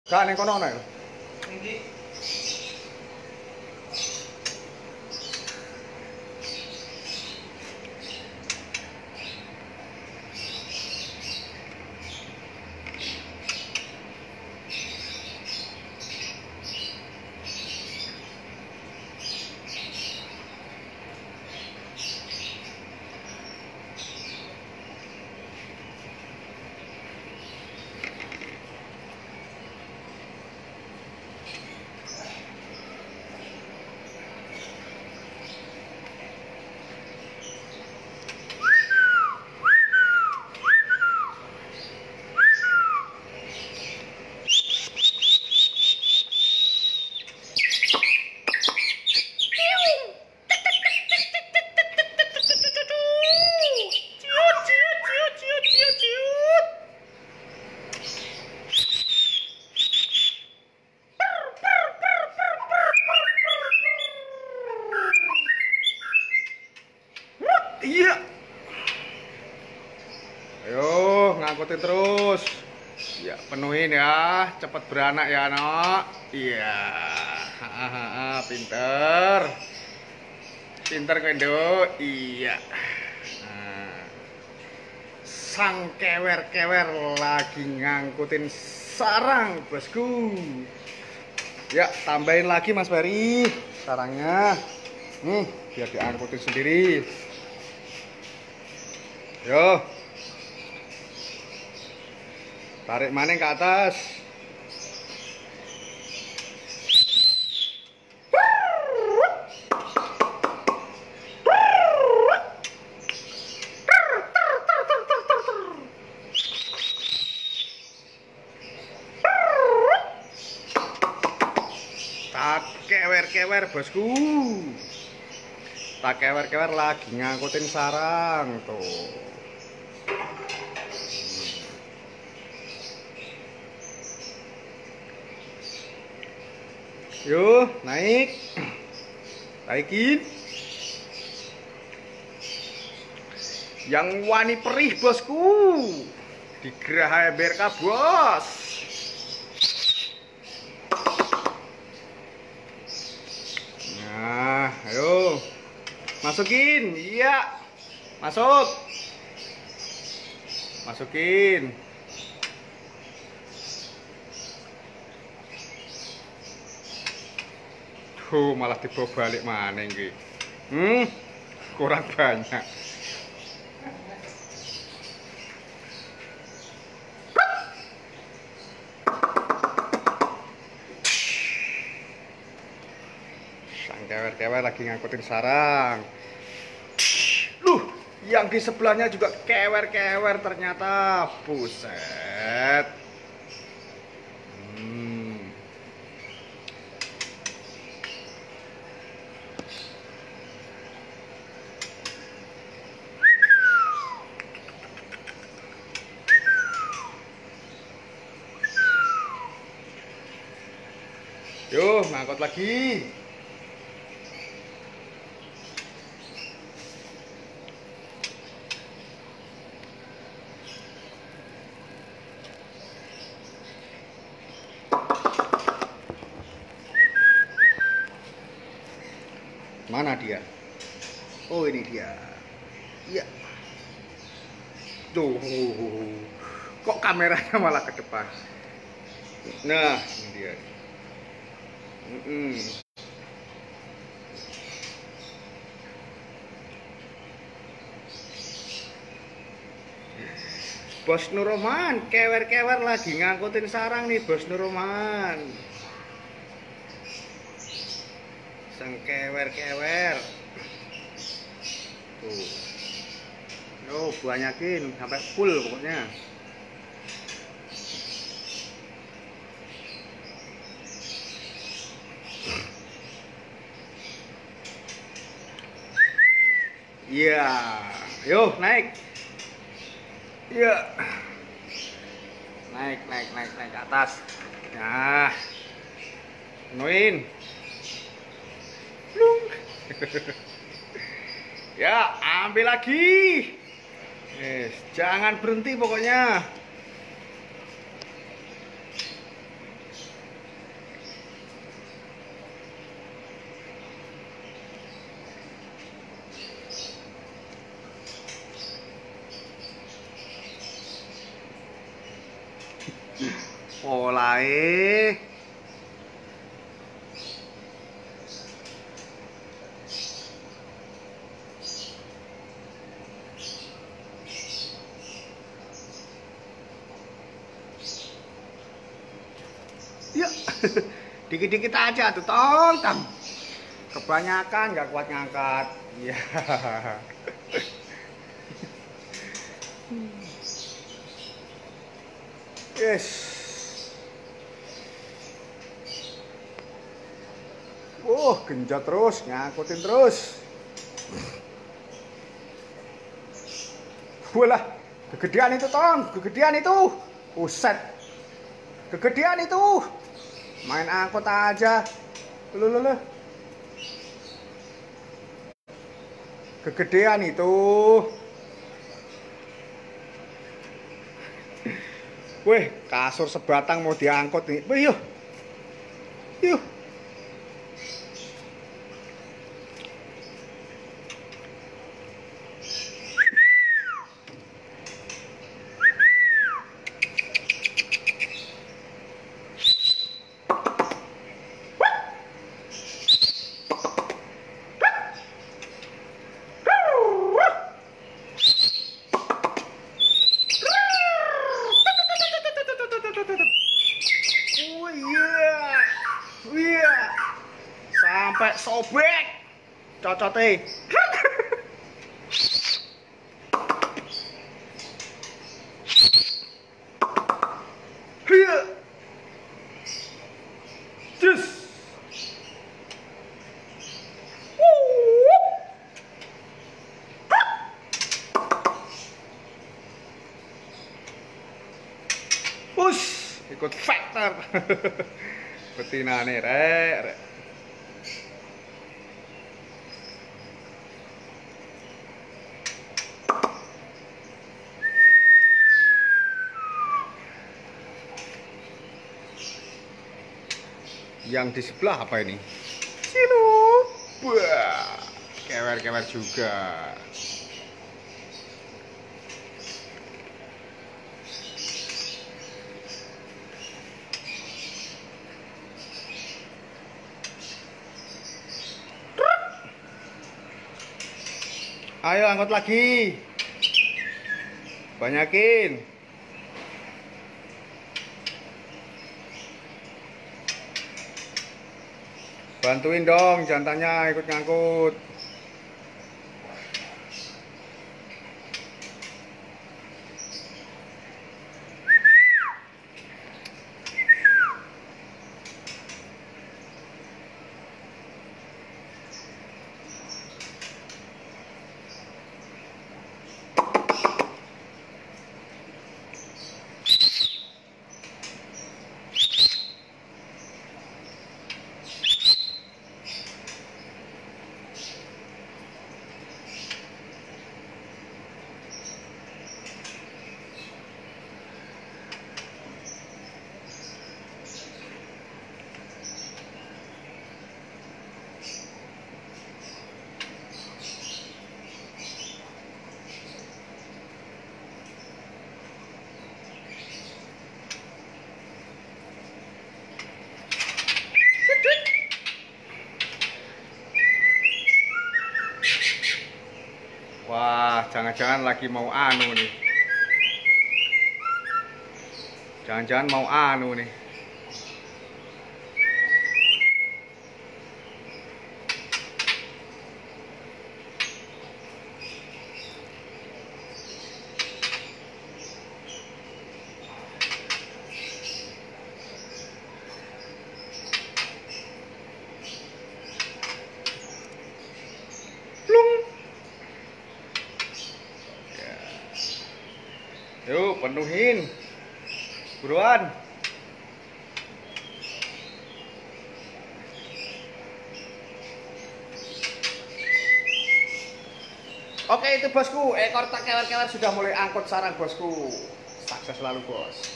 Gak ning kono ana ya. Ini Iya. Ayo, ngangkutin terus. Ya, penuhin ya. Cepet beranak ya, anak. Iya. Pinter. Pinter kendo. Iya. Nah. Sang kewer-kewer lagi ngangkutin sarang, bosku. Ya, tambahin lagi Mas Ferry sarangnya. Nih, biar diangkutin sendiri. Yo, tarik maning ke atas. Tak kewer-kewer bosku. Tak kewer-kewer lagi ngangkutin sarang tuh. Yuk, naik. Naikin. Yang wani perih, bosku. Di Geraha BRK, bos. Nah, ayo. Masukin. Iya. Masuk. Masukin. Malah dibawa balik mana ini? Kurang banyak. Sang kewer-kewer lagi ngangkutin sarang. Yang di sebelahnya juga kewer-kewer ternyata. Buset. Yuk, ngangkut lagi. Mana dia? Oh, ini dia. Iya. Tuh. Kok kameranya malah ke depan? Nah, ini dia. Bos Nuroman, kewer-kewer lagi ngangkutin sarang nih, Bos Nuroman. Sang kewer-kewer. Tuh. Yo, banyakin sampai full pokoknya. Iya, yuk naik. Iya, naik ke atas. Nah, penuhin. Plung. Ya, ambil lagi. Jangan berhenti pokoknya. Polahe. Ya, dikit-dikit aja tuh, tong. Kebanyakan nggak kuat ngangkat. Ya. Yes. Genjot terus, ngangkutin terus. Walah, kegedean itu, tong. Kegedean itu. Buset. Kegedean itu. Main angkot aja. Loh. Kegedean itu. Wih, kasur sebatang mau diangkut nih. Wih, yuk. Yuk. Sampai sobek cocote. Jus. Ikut factor. Betinane rek. Yang di sebelah apa ini? Silo. Wah, kewer-kewer juga. Ayo angkut lagi. Banyakin. Bantuin dong jantannya ikut ngangkut. Wah, jangan-jangan lagi mau anu nih. Jangan-jangan mau anu nih. Yuk, penuhin. Buruan. Oke, itu bosku. Ekor tak kewer-kewer sudah mulai angkut sarang bosku. Sukses selalu, bos.